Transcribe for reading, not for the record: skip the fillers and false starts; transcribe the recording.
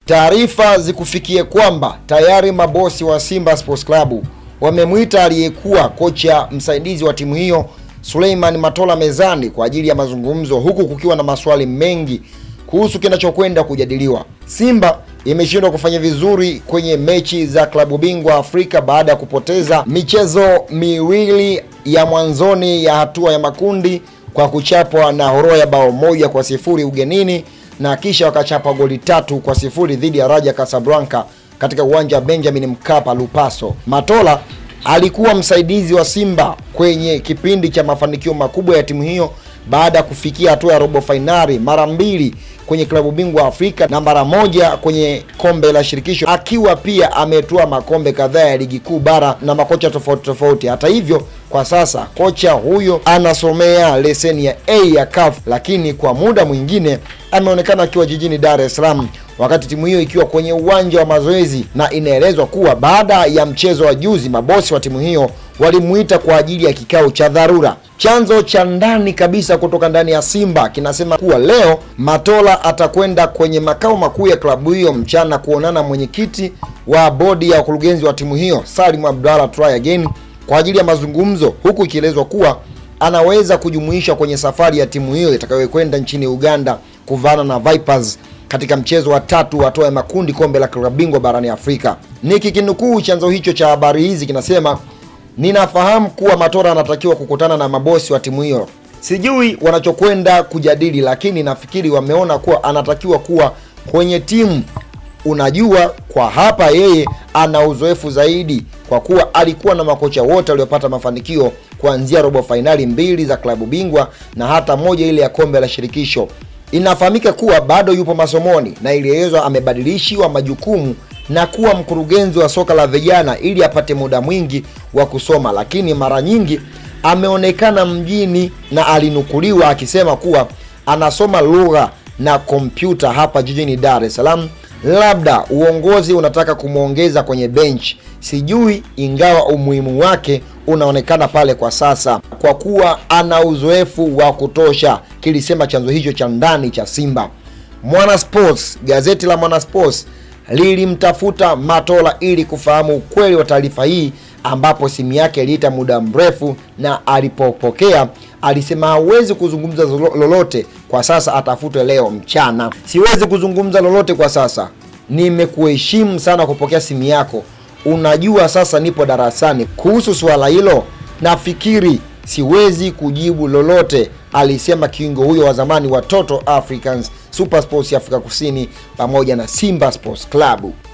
Taarifa zikufikie kwamba tayari mabosi wa Simba Sports Club wamemuita aliyekuwa kocha msaidizi wa timu hiyo Suleiman Matola mezani kwa ajili ya mazungumzo, huku kukiwa na maswali mengi kuhusu kinachokwenda kujadiliwa. Simba imeshindwa kufanya vizuri kwenye mechi za klabu bingwa Afrika baada ya kupoteza michezo miwili ya mwanzoni ya hatua ya makundi kwa kuchapwa na Horoya bao 1-0 ugenini na kisha wakachapa goli 3-0 dhidi ya Raja Casablanca katika uwanja wa Benjamin Mkapa Lupaso. Matola alikuwa msaidizi wa Simba kwenye kipindi cha mafanikio makubwa ya timu hiyo baada ya kufikia hatua ya robo finali mara 2 kwenye klabu bingwa Afrika na mara 1 kwenye kombe la shirikisho, akiwa pia ametoa makombe kadhaa ya ligi kuu bara na makocha tofauti. Hata hivyo, kwa sasa kocha huyo anasomea leseni ya A ya CAF, lakini kwa muda mwingine ameonekana akiwa jijini Dar es Salaam wakati timu hiyo ikiwa kwenye uwanja wa mazoezi, na inaelezwa kuwa baada ya mchezo wa juzi mabosi wa timu hiyo walimuita kwa ajili ya kikao cha dharura. Chanzo cha ndani kabisa kutoka ndani ya Simba kinasema kuwa leo Matola atakwenda kwenye makao makuu ya klabu hiyo mchana kuonana mwenyekiti wa bodi ya wakurugenzi wa timu hiyo Salim Abdallah Try Again kwa ajili ya mazungumzo, huku ikielezwa kuwa anaweza kujumuisha kwenye safari ya timu hiyo itakayokwenda nchini Uganda kuvana na Vipers katika mchezo wa 3 wa hatua ya makundi kombe la klabu bingwa barani Afrika. Nikikinukuu chanzo hicho cha habari hizi kinasema, ninafahamu kuwa Matola anatakiwa kukutana na mabosi wa timu hiyo. Sijui wanachokwenda kujadili, lakini nafikiri wameona kuwa anatakiwa kuwa kwenye timu. Unajua, kwa hapa yeye ana uzoefu zaidi kwa kuwa alikuwa na makocha wote waliopata mafanikio kuanzia robo finali 2 za klabu bingwa na hata moja ile ya kombe la shirikisho. Inafahamika kuwa bado yupo masomoni na ilielezwa amebadilishiwa majukumu na kuwa mkurugenzi wa soka la vijana ili apate muda mwingi wa kusoma, lakini mara nyingi ameonekana mjini na alinukuliwa akisema kuwa anasoma lugha na kompyuta hapa jijini Dar es Salaam. Labda uongozi unataka kumuongeza kwenye bench, sijui, ingawa umuhimu wake unaonekana pale kwa sasa kwa kuwa ana uzoefu wa kutosha, kilisema chanzo hicho cha ndani cha Simba. Mwanasports, gazeti la Mwanasports lilimtafuta Matola ili kufahamu ukweli wa taarifa hii, ambapo simu yake iliita muda mrefu na alipopokea alisema hawezi kuzungumza lolote kwa sasa, atafute leo mchana. Siwezi kuzungumza lolote kwa sasa, nimekuheshimu sana kupokea simu yako, unajua sasa nipo darasani. Kuhusu swala hilo nafikiri siwezi kujibu lolote, alisema kiungo huyo wa zamani wa Toto Africans, Super Sports ya Afrika Kusini pamoja na Simba Sports Club.